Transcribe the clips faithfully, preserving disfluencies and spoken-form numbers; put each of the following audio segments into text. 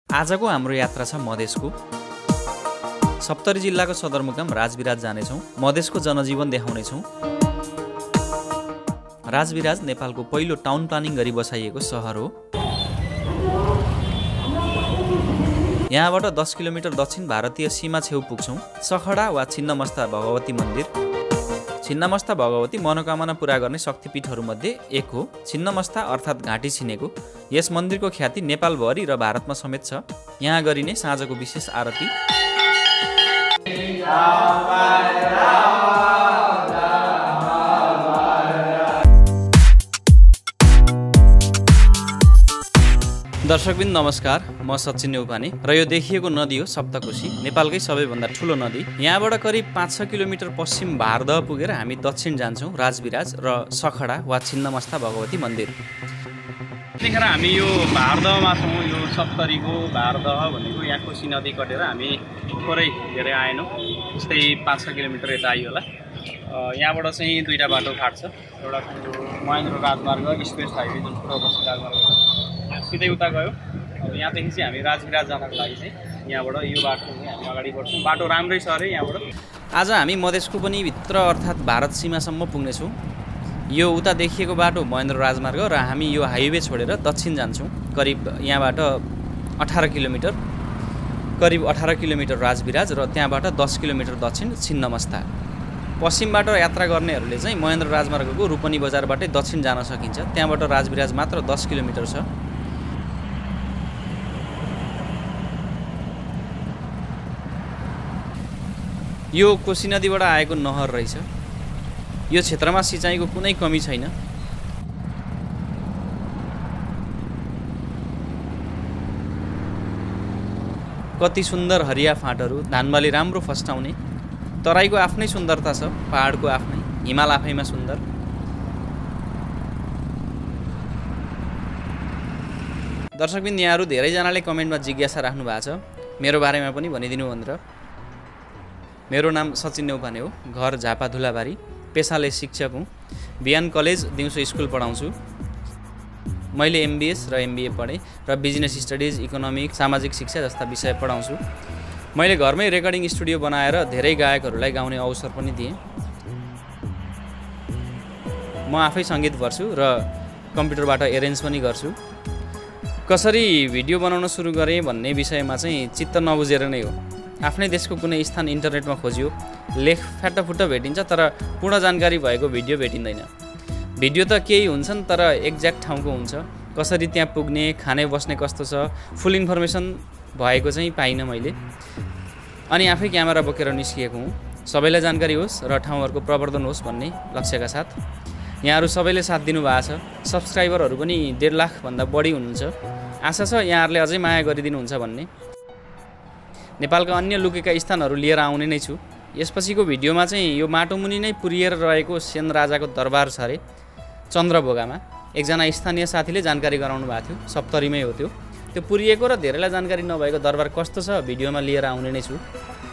आजको हाम्रो यात्रा छ मधेसको। सप्तरी जिल्लाको सदरमुकाम राजविराज जानेछौँ। मधेसको जनजीवन देखाउनेछौँ। राजविराज नेपालको पहिलो टाउन प्लानिङ गरी बसाइएको सहर हो। यहाँबाट दस किलोमिटर दक्षिण भारतीय सीमा छेउ पुग्छौँ। सखडा वा छिन्नमस्ता भगवती मन्दिर। छिन्नमस्ता भगवती मनोकामना पूरा गर्ने शक्तिपीठहरूमध्ये एक हो। छिन्नमस्ता अर्थात् घाँटी छिनेको यस मन्दिरको ख्याति नेपालभरि र भारतमा समेत छ। यहाँ गरिने साँझको विशेष आरती दर्शकबिन नमस्कार, म सचिन नेउपाने र यो देखिएको नदी हो सप्तकोशी, नेपालकै सबैभन्दा ठुलो नदी। यहाँबाट करिब पाँच छ किलोमिटर पश्चिम भारदह पुगेर हामी दक्षिण जान्छौँ राजविराज र सखडा वा छिन्नमस्ता भगवती मन्दिर। यतिखेर हामी यो भारदहमा छौँ। यो सप्तरीको भारदह भनेको यहाँ कोशी नदी कटेर हामी थोरै धेरै आएनौँ, जस्तै पाँच छ किलोमिटर यता आइयो होला। यहाँबाट चाहिँ दुईवटा बाटो काट्छ। एउटा महेन्द्र राजमार्ग स्पेस हाइवे जुन प्रवासी राजमार्ग छ, सिधै उता गयो। अब यहाँदेखि चाहिँ हामी राजविराज जानको लागि चाहिँ यहाँबाट यो बाटो चाहिँ हामी अगाडि बढ्छौँ। बाटो राम्रै छ अरे यहाँबाट। आज हामी मधेसको पनि भित्र अर्थात् भारत सीमासम्म पुग्नेछौँ। यो उता देखिएको बाटो महेन्द्र राजमार्ग र हामी यो हाइवे छोडेर दक्षिण जान्छौँ। करिब यहाँबाट अठार किलोमिटर करिब अठार किलोमिटर राजविराज र त्यहाँबाट दस किलोमिटर दक्षिण छिन्नमस्ता। पश्चिमबाट यात्रा गर्नेहरूले चाहिँ महेन्द्र राजमार्गको रूपनी बजारबाटै दक्षिण जान सकिन्छ। त्यहाँबाट राजविराज मात्र दस किलोमिटर छ। यो कोशी नदीबाट आएको नहर रहेछ। यो क्षेत्रमा सिँचाइको कुनै कमी छैन। कति सुन्दर हरिया फाँटहरू, धानबाली राम्रो फस्टाउने। तराईको आफ्नै सुन्दरता छ, पहाडको आफ्नै, हिमाल आफैमा सुन्दर। दर्शकबिन यहाँहरू धेरैजनाले कमेन्टमा जिज्ञासा राख्नु भएको छ मेरो बारेमा पनि भनिदिनु भनेर। मेरो नाम सचिन नेउपाने हो। घर झापा धुलाबारी। पेसाले शिक्षक हुँ। बिहान कलेज, दिउँसो स्कुल पढाउँछु। मैले एमबिएस र एमबिए पढेँ र बिजनेस स्टडिज, इकोनोमिक, सामाजिक शिक्षा जस्ता विषय पढाउँछु। मैले घरमै रेकर्डिङ स्टुडियो बनाएर धेरै गायकहरूलाई गाउने अवसर पनि दिएँ। म आफै सङ्गीत गर्छु र कम्प्युटरबाट एरेन्ज पनि गर्छु। कसरी भिडियो बनाउन सुरु गरेँ भन्ने विषयमा चाहिँ चित्त नबुझेर नै हो। आफ्नै देशको कुनै स्थान इन्टरनेटमा खोजियो, लेख फ्याट्टफुट्ट भेटिन्छ, तर पूर्ण जानकारी भएको भिडियो भेटिँदैन। भिडियो त केही हुन्छन्, तर एक्ज्याक्ट ठाउँको हुन्छ। कसरी त्यहाँ पुग्ने, खाने बस्ने कस्तो छ, फुल इन्फर्मेसन भएको चाहिँ पाइनँ मैले। अनि आफै क्यामेरा बोकेर निस्किएको हुँ। सबैलाई जानकारी होस् र ठाउँहरूको प्रवर्धन होस् भन्ने लक्ष्यका साथ। यहाँहरू सबैले साथ दिनुभएको छ। सब्सक्राइबरहरू पनि डेढ लाखभन्दा बढी हुनुहुन्छ। आशा छ यहाँहरूले अझै माया गरिदिनुहुन्छ भन्ने। नेपालका अन्य लुकेका स्थानहरू लिएर आउने नै छु। यसपछिको भिडियोमा चाहिँ यो माटोमुनि नै पुरिएर रहेको सेन राजाको दरबार छ अरे चन्द्रभोगामा। एकजना स्थानीय साथीले जानकारी गराउनु भएको थियो। सप्तरीमै हो त्यो। त्यो पुरिएको र धेरैलाई जानकारी नभएको दरबार कस्तो छ भिडियोमा लिएर आउने नै छु।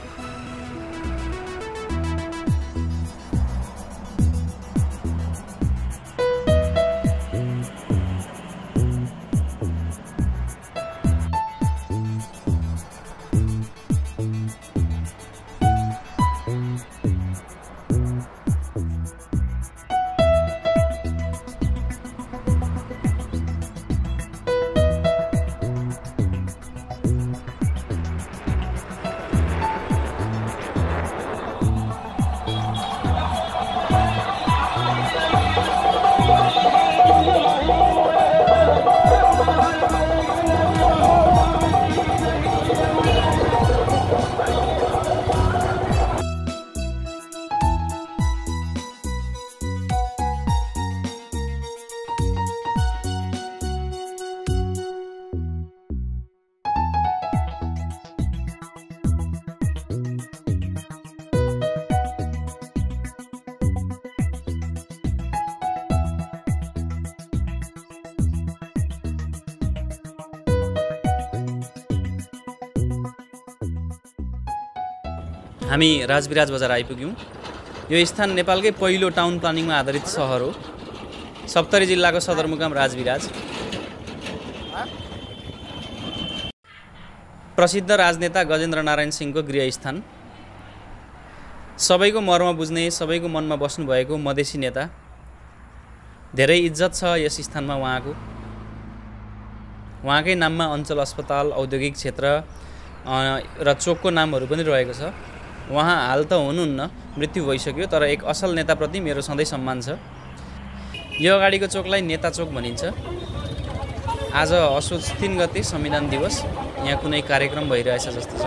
हामी राजविराज बजार आइपुग्यौँ। यो स्थान नेपालकै पहिलो टाउन प्लानिङमा आधारित सहर हो। सप्तरी जिल्लाको सदरमुकाम राजविराज। प्रसिद्ध राजनेता गजेन्द्र नारायण सिंहको गृहस्थान, सबैको मर्म बुझ्ने, सबैको मनमा बस्नुभएको मधेसी नेता, धेरै इज्जत छ यस स्थानमा उहाँको। उहाँकै नाममा अञ्चल अस्पताल, औद्योगिक क्षेत्र र चोकको नामहरू पनि रहेको छ। उहाँ हाल त हुनुहुन्न, मृत्यु भइसक्यो, तर एक असल नेताप्रति मेरो सधैँ सम्मान छ। यो अगाडिको चोकलाई नेता चोक भनिन्छ। आज असोज तीन गते संविधान दिवस, यहाँ कुनै कार्यक्रम भइरहेछ जस्तो छ।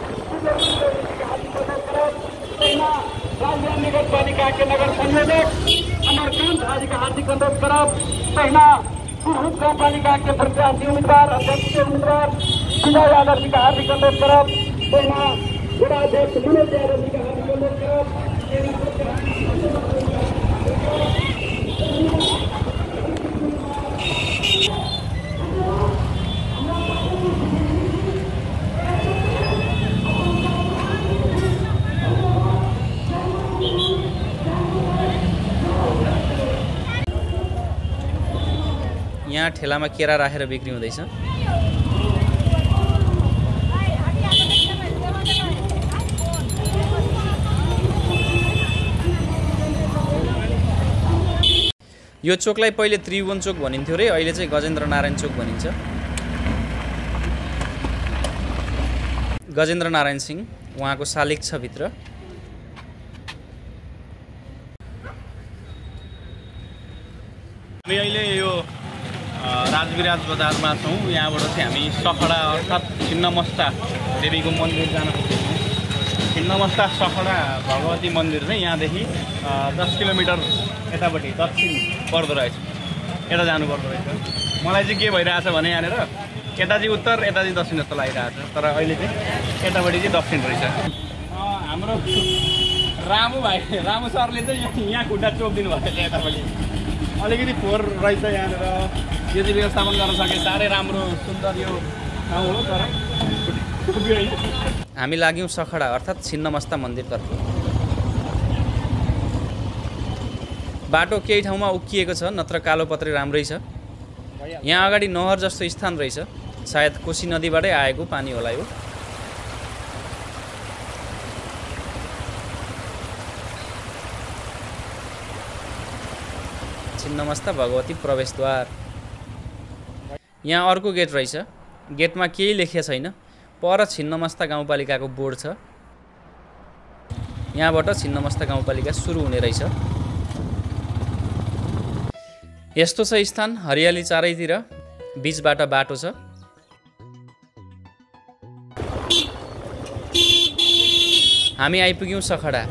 नगरपालिका के नगर संयोजक अमरकांत हाजी का हार्दिक अनुरोध करब। पहला कुरुद गाउँपालिका के प्रत्याशी उम्मीदवार अध्यक्ष उम्मीदवार विजय यादव जी का हार्दिक अनुरोध करब। पहला जिला अध्यक्ष मनोज यादव जी का हार्दिक अनुरोध करब। यहाँ ठेलामा केरा राखेर बिक्री हुँदैछ। यो चोकलाई पहिले त्रिभुवन चोक भनिन्थ्यो रे, अहिले चाहिँ गजेन्द्र नारायण चोक भनिन्छ। गजेन्द्र नारायण सिंह उहाँको शालिग छ भित्र। हामी अहिले यो राजविराज बजारमा छौँ। यहाँबाट चाहिँ हामी सखडा अर्थात् छिन्नमस्ता देवीको मन्दिर जान सक्छौँ। छिन्नमस्ता सखडा भगवती मन्दिर चाहिँ यहाँदेखि दस किलोमिटर यतापट्टि दक्षिण पर्दो रहेछ, यता जानुपर्दो रहेछ। मलाई चाहिँ के भइरहेछ भने यहाँनिर यता चाहिँ उत्तर, यता चाहिँ दक्षिण जस्तो लागिरहेछ, तर अहिले चाहिँ यतापट्टि चाहिँ दक्षिण रहेछ। हाम्रो रामु भाइ रामु सरले चाहिँ यहाँ खुट्टा चोकिदिनु भएको छ। यतापट्टि अलिकति फोहोर रहेछ यहाँनिर, यो चाहिँ व्यवस्थापन गर्न सके साह्रै राम्रो सुन्दर यो ठाउँ हो, तर हामी लाग्यौँ सखडा अर्थात् छिन्नमस्ता मन्दिरतर्फ। बाटो केही ठाउँमा उक्किएको छ, नत्र कालोपत्रे राम्रै छ। यहाँ अगाडि नहर जस्तो स्थान रहेछ, सायद कोशी नदीबाटै आएको पानी होला यो। छिन्नमस्ता भगवती प्रवेशद्वार। यहाँ अर्को गेट रहेछ, गेटमा केही लेखिया छैन, पर छिन्नमस्ता गाउँपालिकाको बोर्ड छ। यहाँबाट छिन्नमस्ता गाउँपालिका सुरु हुने रहेछ। यस्तो छ स्थान, हरियाली चारैतिर, बीचबाट बाटो छ। हामी आइपुग्यौँ सखडा।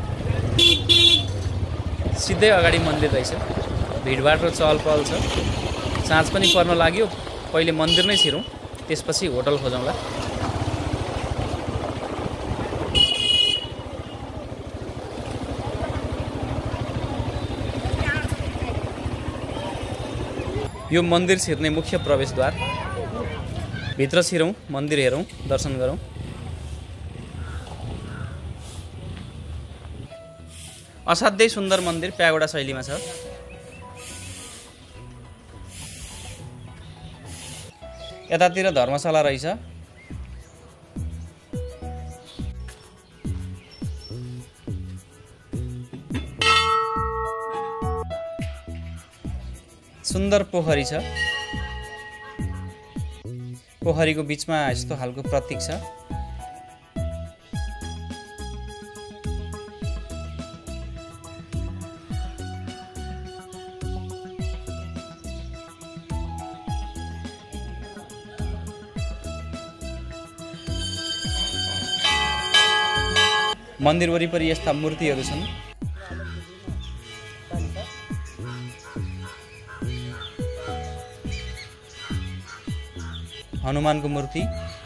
सिधै अगाडि मन्दिर रहेछ, भिडभाड र चहल पहल छ। साँझ पनि पर्न लाग्यो, पहिले मन्दिर नै छिरौँ, त्यसपछि होटल खोजौँला। यो मन्दिर छिर्ने मुख्य प्रवेशद्वार। भित्र छिरौँ, मन्दिर हेरौँ, दर्शन गरौँ। असाध्यै सुन्दर मन्दिर प्यागोडा शैलीमा छ। यतातिर धर्मशाला रहेछ। सुन्दर पोखरी छ। पोखरीको बीचमा यस्तो खालको प्रतीक छ। मन्दिर वरिपरि यस्ता मूर्तिहरू छन्। हनुमानको मूर्ति,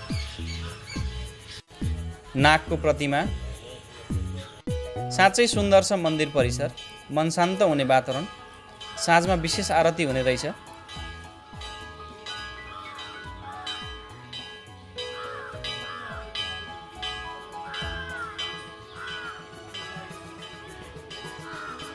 नागको प्रतिमा। साँच्चै सुन्दर छ मन्दिर परिसर, मन शान्त हुने वातावरण। साँझमा विशेष आरती हुने रहेछ।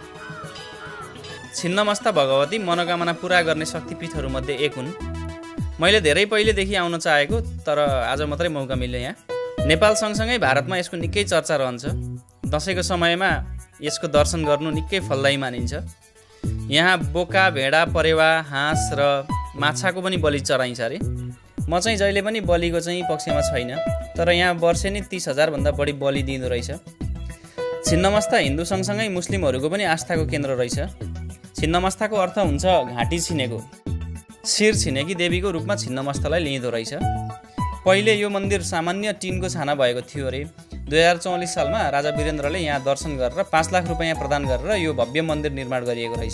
छिन्नमस्ता भगवती मनोकामना पूरा गर्ने शक्तिपीठहरूमध्ये एक हुन्। मैले धेरै पहिलेदेखि आउन चाहेको तर आज मात्रै मौका मिल्यो यहाँ। नेपाल सँगसँगै भारतमा यसको निकै चर्चा रहन्छ। दसैँको समयमा यसको दर्शन गर्नु निकै फलदायी मानिन्छ। यहाँ बोका, भेडा, परेवा, हाँस र माछाको पनि बलि चढाइन्छ अरे। म चाहिँ जहिले पनि बलिको चाहिँ पक्षमा छैन, तर यहाँ वर्षेनी तीस हजार भन्दा बढी बलि दिँदो रहेछ। छिन्नमस्ता हिन्दू सँगसँगै मुस्लिमहरूको पनि आस्थाको केन्द्र रहेछ। छिन्नमस्ताको अर्थ हुन्छ घाँटी छिनेको। शिर छिनेकी देवीको रूपमा छिन्नमस्तालाई लिइँदो रहेछ। पहिले यो मन्दिर सामान्य टिनको छाना भएको थियो अरे। दुई हजार चौवालिस सालमा राजा वीरेन्द्रले यहाँ दर्शन गरेर पाँच लाख रुपियाँ प्रदान गरेर यो भव्य मन्दिर निर्माण गरिएको रहेछ।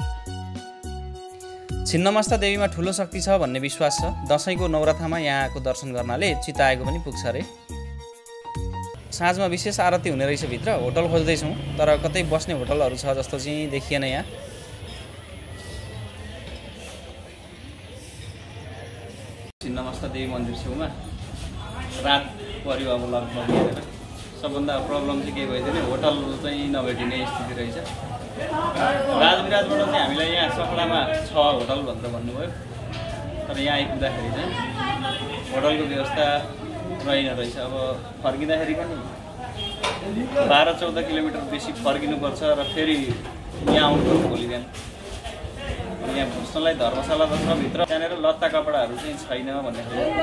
छिन्नमस्ता देवीमा ठुलो शक्ति छ भन्ने विश्वास छ। दसैँको नवरथामा यहाँको दर्शन गर्नाले चिताएको पनि पुग्छ अरे। साँझमा विशेष आरती हुने रहेछ भित्र। होटल खोज्दैछौँ तर कतै बस्ने होटलहरू छ जस्तो चाहिँ देखिएन यहाँ। छिन्नमस्ता देवी मन्दिर छेउमा रात पर्यो अब लगभग हेरेर। सबभन्दा प्रब्लम चाहिँ के भइदियो भने होटल चाहिँ नभेटिने स्थिति रहेछ। राजविराजबाट चाहिँ हामीलाई यहाँ सखडामा छ होटल भनेर भन्नुभयो, तर यहाँ आइपुग्दाखेरि चाहिँ होटलको व्यवस्था रहेन रहेछ। अब फर्किँदाखेरि पनि बाह्र चौध किलोमिटर बेसी फर्किनुपर्छ र फेरि यहाँ आउनुपर्छ भोलि बिहान। यहाँ बस्नलाई धर्मशाला त छ भित्र, त्यहाँनिर लत्ता कपडाहरू चाहिँ छैन भन्ने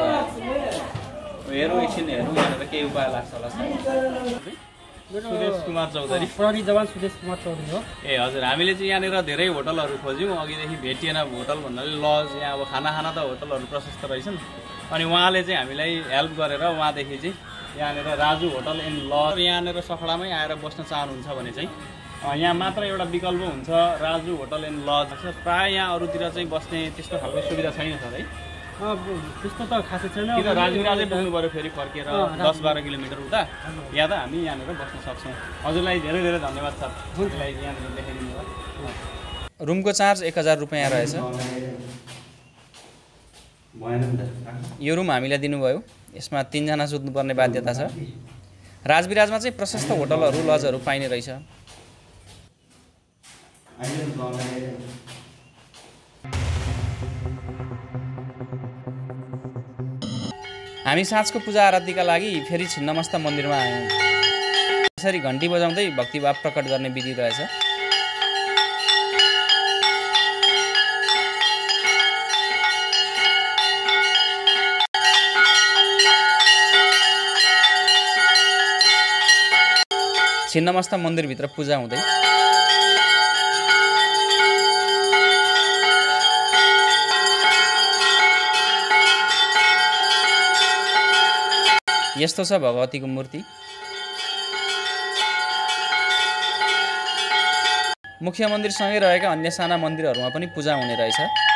हेरौँ एकछिन हेरौँ यहाँनिर केही उपाय लाग्छ होला। सुदेश कुमार चौधरी, प्रहरी जवान सुदेश कुमार चौधरी हो। ए हजुर, हामीले चाहिँ यहाँनिर धेरै होटलहरू खोज्यौँ, अघिदेखि भेटिएन होटल भन्नाले लज। यहाँ अब खाना खाना त होटलहरू प्रशस्त रहेछन्। अनि उहाँले चाहिँ हामीलाई हेल्प गरेर उहाँदेखि चाहिँ यहाँनिर राजु होटल एन्ड लज, यहाँनिर सखडामै आएर बस्न चाहनुहुन्छ भने चाहिँ यहाँ मात्र एउटा विकल्प हुन्छ राजु होटल एन्ड लज। प्रायः यहाँ अरूतिर चाहिँ बस्ने त्यस्तो खालको सुविधा छैन सर है? त्यस्तो त खासै छैन। किन राजविराजै पुग्नु पऱ्यो फेरि फर्केर दस बाह्र किलोमिटर उता। या त हामी यहाँनिर बस्न सक्छौँ। हजुरलाई धेरै धेरै धन्यवाद सर, यसलाई यहाँनिर देखाइदिनु भयो। रुमको चार्ज एक हजार रुपियाँ रहेछ। यो रुम हामीलाई दिनुभयो। यसमा तिनजना सुत्नुपर्ने बाध्यता छ। राजविराजमा चाहिँ प्रशस्त होटलहरू लजहरू पाइने रहेछ। हामी साँझको पूजा आरतीका लागि फेरि छिन्नमस्ता मन्दिरमा आयौँ। यसरी घन्टी बजाउँदै भक्तिभाव प्रकट गर्ने विधि रहेछ। छिन्नमस्ता मन्दिरभित्र पूजा हुँदै यस्तो छ भगवतीको मूर्ति। मुख्य मन्दिरसँगै रहेका अन्य साना मन्दिरहरूमा पनि पूजा हुने रहेछ।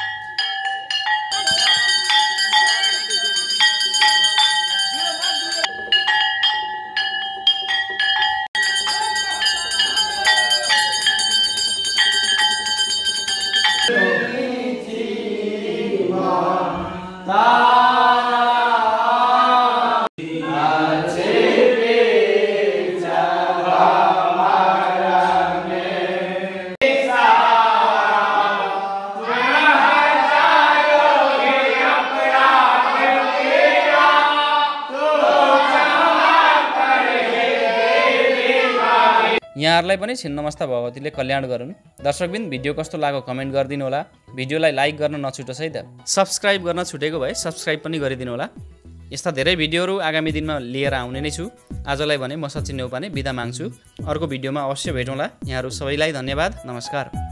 यहाँहरूलाई पनि छिन्नमस्ता भगवतीले कल्याण गरून्। दर्शकबिन भिडियो कस्तो लाग्यो कमेन्ट गरिदिनु होला। भिडियोलाई लाइक गर्न नछुटोस् है त। सब्सक्राइब गर्न छुटेको भए सब्सक्राइब पनि गरिदिनु होला। यस्ता धेरै भिडियोहरू आगामी दिनमा लिएर आउने नै छु। आजलाई भने म सचिन नेउपाने बिदा माग्छु। अर्को भिडियोमा अवश्य भेटौँला। यहाँहरू सबैलाई धन्यवाद। नमस्कार।